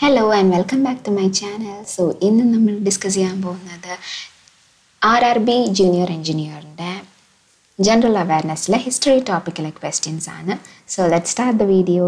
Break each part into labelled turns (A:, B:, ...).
A: Hello and welcome back to my channel. So, ഇന്ന് നമ്മൾ discuss ചെയ്യാൻ പോകുന്നത് RRB ജൂനിയർ എഞ്ചിനീയറിൻ്റെ ജനറൽ അവയർനെസ്സിലെ ഹിസ്റ്ററി ടോപ്പിക്കിലെ ക്വസ്റ്റ്യൻസ് ആണ്. So let's start the video.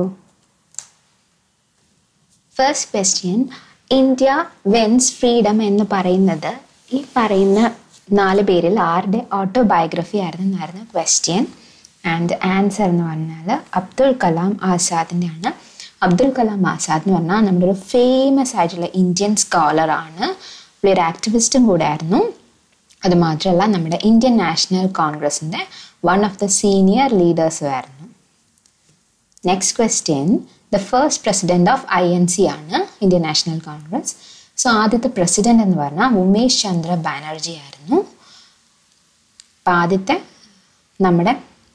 A: First question, India wins freedom എന്ന് പറയുന്നത് ഈ പറയുന്ന 4 പേരിൽ ആരുടെ ഓട്ടോബയോഗ്രഫി ആയിരുന്നെന്നായിരുന്നു ക്വസ്റ്റ്യൻ. ആൻഡ് ആൻസർ എന്ന് പറഞ്ഞാൽ അബ്ദുൽ കലാം ആസാദിൻ്റെ ആണ്. അബ്ദുൽ കലാം ആസാദ് എന്ന് പറഞ്ഞാൽ നമ്മുടെ ഒരു ഫേമസ് ആയിട്ടുള്ള ഇന്ത്യൻ സ്കോളറാണ്. പുള്ളി ഒരു ആക്ടിവിസ്റ്റും കൂടെ ആയിരുന്നു. അതുമാത്രമല്ല നമ്മുടെ ഇന്ത്യൻ നാഷണൽ കോൺഗ്രസിൻ്റെ വൺ ഓഫ് ദ സീനിയർ ലീഡേഴ്സും ആയിരുന്നു. Next question, the first president of INC ആണ് ഇന്ത്യൻ നാഷണൽ കോൺഗ്രസ്. സോ ആദ്യത്തെ പ്രസിഡന്റ് എന്ന് പറഞ്ഞാൽ ഉമേഷ് ചന്ദ്ര ബാനർജി ആയിരുന്നു. അപ്പം ആദ്യത്തെ നമ്മുടെ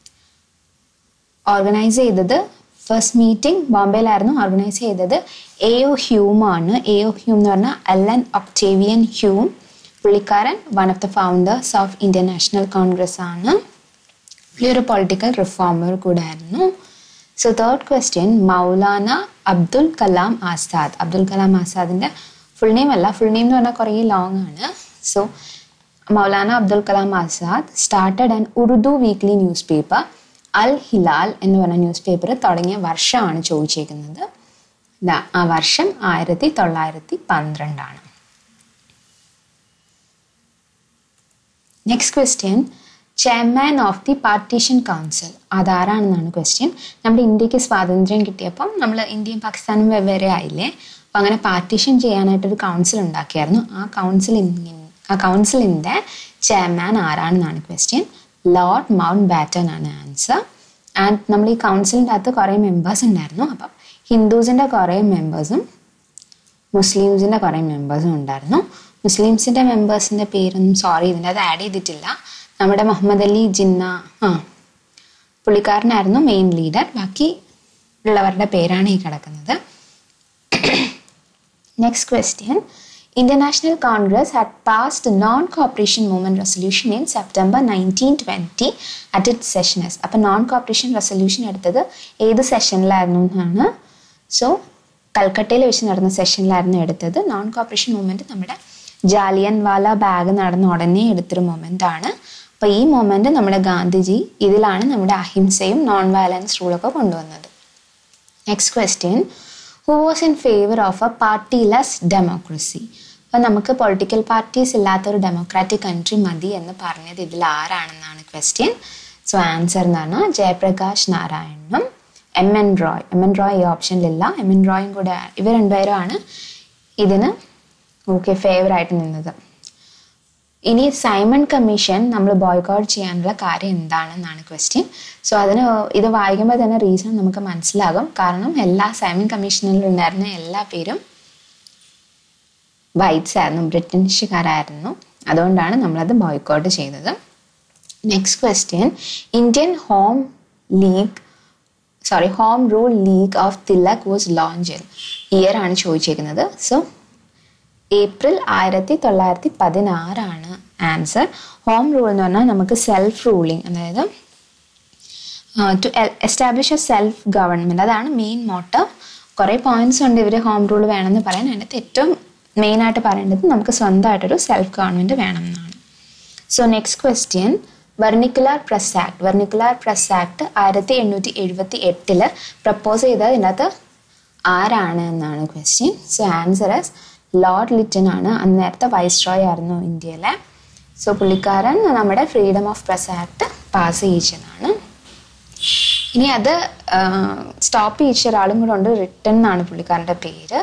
A: ഓർഗനൈസ് ചെയ്തത് ഫസ്റ്റ് മീറ്റിംഗ് ബോംബെയിലായിരുന്നു ഓർഗനൈസ് ചെയ്തത്. AO ഹ്യൂം ആണ്. AO ഹ്യൂം എന്ന് പറഞ്ഞാൽ അലൻ ഒക്ടേവിയൻ ഹ്യൂം. പുള്ളിക്കാരൻ one of the founders of Indian National Congress ആണ്. പുള്ളി ഒരു പൊളിറ്റിക്കൽ റിഫോമർ കൂടെ ആയിരുന്നു. So third question, Maulana Abdul Kalam Azad. Abdul Kalam ആസാദിൻ്റെ ഫുൾ നെയിം അല്ല, ഫുൾ നെയിം എന്ന് പറഞ്ഞാൽ കുറേ ലോങ് ആണ്. So Maulana Abdul Kalam Azad started an Urdu weekly newspaper Al Hilal എന്ന് പറഞ്ഞ ന്യൂസ് പേപ്പർ തുടങ്ങിയ വർഷമാണ് ചോദിച്ചേക്കുന്നത്. ആ വർഷം 1912 ആണ്. Next question, chairman of the partition council അതാരാണെന്നാണ് ക്വസ്റ്റ്യൻ. നമ്മുടെ ഇന്ത്യക്ക് സ്വാതന്ത്ര്യം കിട്ടിയപ്പം നമ്മൾ ഇന്ത്യയും പാകിസ്ഥാനും വെവ്വേറെ ആയില്ലേ. അപ്പം അങ്ങനെ പാർട്ടീഷൻ ചെയ്യാനായിട്ടൊരു കൗൺസിൽ ഉണ്ടാക്കിയായിരുന്നു. ആ കൗൺസിലിൻ്റെ ചെയർമാൻ ആരാണെന്നാണ് ക്വസ്റ്റ്യൻ. ലോർഡ് മൗണ്ട് ബാറ്റൺ ആണ് ആൻസർ. ആൻഡ് നമ്മൾ ഈ കൗൺസിലിൻ്റെ അകത്ത് കുറേ മെമ്പേഴ്സ് ഉണ്ടായിരുന്നു. അപ്പം ഹിന്ദുസിൻ്റെ കുറേ മെമ്പേഴ്സും മുസ്ലിംസിൻ്റെ കുറേ മെമ്പേഴ്സും ഉണ്ടായിരുന്നു. മുസ്ലിംസിൻ്റെ മെമ്പേഴ്സിൻ്റെ പേരൊന്നും ഇതിൻ്റെ അത് ആഡ് ചെയ്തിട്ടില്ല. നമ്മുടെ മുഹമ്മദ് അലി ജിന്ന പുള്ളിക്കാരനായിരുന്നു മെയിൻ ലീഡർ. ബാക്കി ഉള്ളവരുടെ പേരാണ് ഈ കിടക്കുന്നത്. Next question, Indian National Congress had passed non-cooperation movement resolution in September 1920 at its sessions. അപ്പോൾ non-cooperation resolution എടുത്തത് ഏത് സെഷനിലായിരുന്നു എന്നാണ്. സോ കൽക്കട്ടയിൽ വെച്ച് നടന്ന സെഷനിലായിരുന്നു എടുത്തത്. non-cooperation മൂവ്മെൻറ്റ് നമ്മുടെ ജാലിയൻ വാല ബാഗ് നടന്ന ഉടനെ എടുത്തൊരു മൊമെൻ്റ് ആണ്. അപ്പോൾ ഈ മൊമെൻ്റ് നമ്മുടെ ഗാന്ധിജി ഇതിലാണ് നമ്മുടെ അഹിംസയും നോൺ വയലൻസ് റൂളൊക്കെ കൊണ്ടുവന്നത്. Next question, who was in favor of a partyless democracy? അപ്പം നമുക്ക് പൊളിറ്റിക്കൽ പാർട്ടീസ് ഇല്ലാത്തൊരു ഡെമോക്രാറ്റിക് കൺട്രി മതി എന്ന് പറഞ്ഞത് ഇതിൽ ആരാണെന്നാണ് ക്വസ്റ്റ്യൻ. സോ ആൻസർ എന്ന് പറഞ്ഞാൽ ജയപ്രകാശ് നാരായണനും MN റോയ്. MN റോയ് ഈ ഓപ്ഷനിലില്ല. MN റോയും കൂടെ ഇവർ രണ്ടുപേരുമാണ് ഇതിന് ഫേവറായിട്ട് നിന്നത്. ഇനി സൈമൺ കമ്മീഷൻ നമ്മൾ ബോയ്ക്കോട്ട് ചെയ്യാനുള്ള കാര്യം എന്താണെന്നാണ് ക്വസ്റ്റ്യൻ. സോ അതിന് ഇത് വായിക്കുമ്പോൾ തന്നെ റീസൺ നമുക്ക് മനസ്സിലാകും. കാരണം എല്ലാ സൈമൺ കമ്മീഷനിലും ഉണ്ടായിരുന്ന എല്ലാ പേരും വൈറ്റ്സ് ആയിരുന്നു, ബ്രിട്ടീഷുകാരായിരുന്നു. അതുകൊണ്ടാണ് നമ്മളത് ബോയ്ക്കോട്ട് ചെയ്തത്. Next question, Indian home rule league of Tilak was launched. Year ആണ് ചോദിച്ചേക്കുന്നത്. സോ ഏപ്രിൽ 1916 ആണ് ആൻസർ. ഹോം റൂൾ എന്ന് പറഞ്ഞാൽ നമുക്ക് സെൽഫ് റൂളിങ്, അതായത് to establish a self government, അതാണ് മെയിൻ മോട്ടീവ്. കുറേ പോയിന്റ്സ് ഉണ്ട് ഇവർ ഹോം റൂൾ വേണമെന്ന് പറയാൻ. അതിനകത്ത് ഏറ്റവും മെയിനായിട്ട് പറയേണ്ടത് നമുക്ക് സ്വന്തമായിട്ടൊരു സെൽഫ് ഗവൺമെൻറ് വേണം എന്നാണ്. So next question, vernacular press act. Vernacular press act 1878 propose ചെയ്തത് ഇതിനകത്ത് ആരാണ് എന്നാണ് question. So answer is Lord Lytton ആണ്. അന്നേരത്തെ വൈസ്രോയ് ആയിരുന്നു ഇന്ത്യയിലെ. സോ പുള്ളിക്കാരൻ നമ്മുടെ freedom of press act pass ചെയ്യിച്ചതാണ്. ഇനി അത് സ്റ്റോപ്പ് ചെയ്യിച്ച ഒരാളും കൂടെ ഉണ്ട്, റിട്ടൺ എന്നാണ് പുള്ളിക്കാരൻ്റെ പേര്.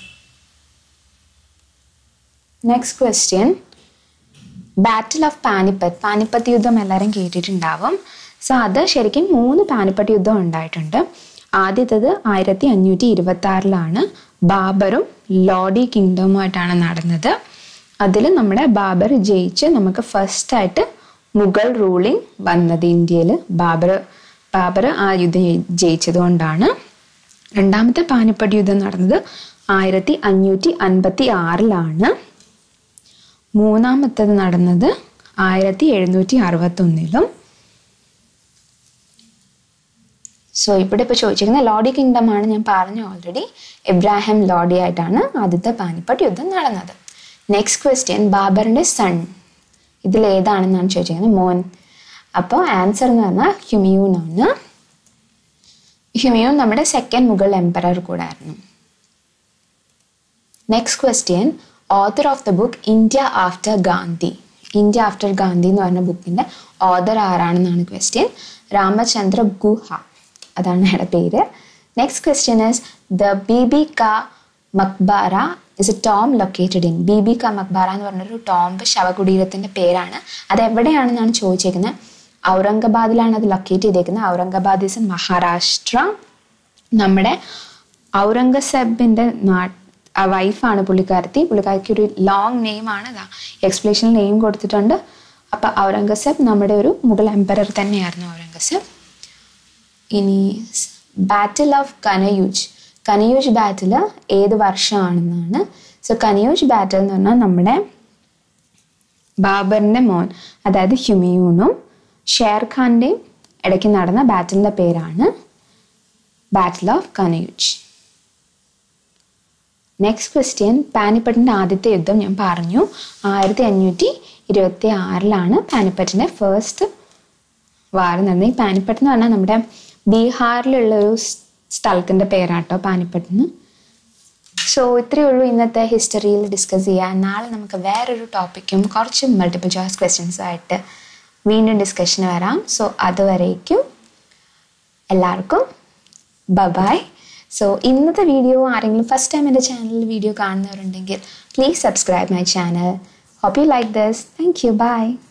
A: Next question, battle of Panipat. Panipat യുദ്ധം എല്ലാവരും കേട്ടിട്ടുണ്ടാവും. സോ അത് ശരിക്കും 3 പാനിപ്പത്ത് യുദ്ധം ഉണ്ടായിട്ടുണ്ട്. ആദ്യത്തേത് 1526 ബാബറും ലോഡി കിങ്ഡമുമായിട്ടാണ് നടന്നത്. അതിൽ നമ്മുടെ ബാബർ ജയിച്ച് നമുക്ക് ഫസ്റ്റായിട്ട് മുഗൾ റൂളിംഗ് വന്നത് ഇന്ത്യയിൽ ബാബർ ആ യുദ്ധം ജയിച്ചത് കൊണ്ടാണ്. രണ്ടാമത്തെ പാനിപ്പട്ട് യുദ്ധം നടന്നത് 1556 മൂന്നാമത്തേത് നടന്നത് 1761 സോ ഇവിടെ ഇപ്പോൾ ചോദിച്ചിരിക്കുന്ന ലോഡി കിങ്ഡം ആണ്. ഞാൻ പറഞ്ഞു ഓൾറെഡി, ഇബ്രാഹിം ലോഡി ആയിട്ടാണ് ആദ്യത്തെ പാനിപ്പട്ട് യുദ്ധം നടന്നത്. നെക്സ്റ്റ് ക്വസ്റ്റ്യൻ, ബാബറിൻ്റെ സൺ ഇതിലേതാണെന്നാണ് ചോദിച്ചിരിക്കുന്നത്, മോൻ. അപ്പോൾ ആൻസർ എന്ന് പറഞ്ഞാൽ ഹുമയൂൺ ആണ്. ഹുമയൂൺ നമ്മുടെ സെക്കൻഡ് മുഗൾ എംപറർ കൂടെ ആയിരുന്നു. Next question, author of the book India after Gandhi. India after Gandhi എന്ന് പറഞ്ഞ ബുക്കിൻ്റെ ഓഥർ ആരാണെന്നാണ് ക്വസ്റ്റ്യൻ. രാമചന്ദ്ര ഗുഹ, അതാണ് അയാളുടെ പേര്. Next question is the Bibi Ka Maqbara is a tomb located in. Bibi Ka Maqbara എന്ന് പറഞ്ഞൊരു ടോംബ് ശവകുടീരത്തിൻ്റെ പേരാണ്. അത് എവിടെയാണെന്നാണ് ചോദിച്ചേക്കുന്നത്. ഔറംഗാബാദിലാണ് അത് ലൊക്കേറ്റ് ചെയ്തേക്കുന്നത്. Aurangabad is in Maharashtra. നമ്മുടെ ഔറംഗസേബിൻ്റെ വൈഫാണ് പുള്ളിക്കാരിക്ക് ഒരു ലോങ് നെയിമാണ്. എക്സ്പ്ലനേഷനിൽ നെയിം കൊടുത്തിട്ടുണ്ട്. അപ്പം ഔറംഗസേബ് നമ്മുടെ ഒരു മുഗൾ എംപറർ തന്നെയായിരുന്നു ഔറംഗസേബ്. ഇനി ബാറ്റിൽ ഓഫ് കനയൂജ് ബാറ്റിൽ ഏത് വർഷമാണെന്നാണ്. സോ കനയൂജ് ബാറ്റിൽ എന്ന് പറഞ്ഞാൽ നമ്മുടെ ബാബറിൻ്റെ മോൻ, അതായത് ഹുമയൂണും ഷേർഖാൻ്റെയും ഇടയ്ക്ക് നടന്ന ബാറ്റിലിൻ്റെ പേരാണ് battle of Kannauj. Next question, പാനിപ്പട്ടിൻ്റെ ആദ്യത്തെ യുദ്ധം ഞാൻ പറഞ്ഞു 1526 പാനിപ്പറ്റിൻ്റെ ഫസ്റ്റ് വാർ നടന്നത്. ഈ പാനിപ്പട്ട് എന്ന് പറഞ്ഞാൽ നമ്മുടെ ബീഹാറിലുള്ളൊരു സ്ഥലത്തിൻ്റെ പേരാട്ടോ പാനിപ്പട്ടിന്. സോ ഇത്രയേ ഉള്ളൂ ഇന്നത്തെ ഹിസ്റ്ററിയിൽ ഡിസ്കസ് ചെയ്യാൻ. നാളെ നമുക്ക് വേറൊരു ടോപ്പിക്കും കുറച്ച് മൾട്ടിപ്പിൾ ചോയ്സ് ക്വസ്റ്റ്യൻസുമായിട്ട് വീണ്ടും ഡിസ്കഷന് വരാം. സോ അതുവരേക്കും എല്ലാവർക്കും ബൈ. സോ ഇന്നത്തെ വീഡിയോ ആരെങ്കിലും ഫസ്റ്റ് ടൈം എൻ്റെ ചാനലിൽ വീഡിയോ കാണുന്നവരുണ്ടെങ്കിൽ please subscribe my channel. Hope you like this. Thank you. By.